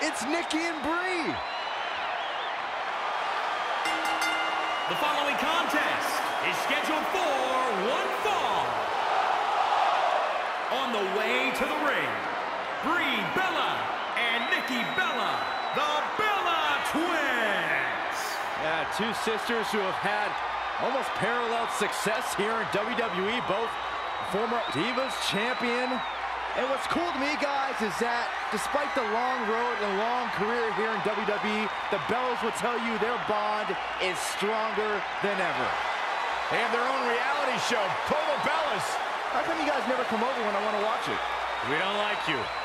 it's Nikki and Brie. The following contest is scheduled for one fall. On the way to the ring, Brie Bella and Nikki Bella, the Bella Twins. Yeah, two sisters who have had almost parallel success here in WWE, both former Divas champion. And what's cool to me, guys, is that despite the long road and long career here in WWE, the Bellas will tell you their bond is stronger than ever. They have their own reality show, Total Bellas. How come you guys never come over when I want to watch it? We don't like you.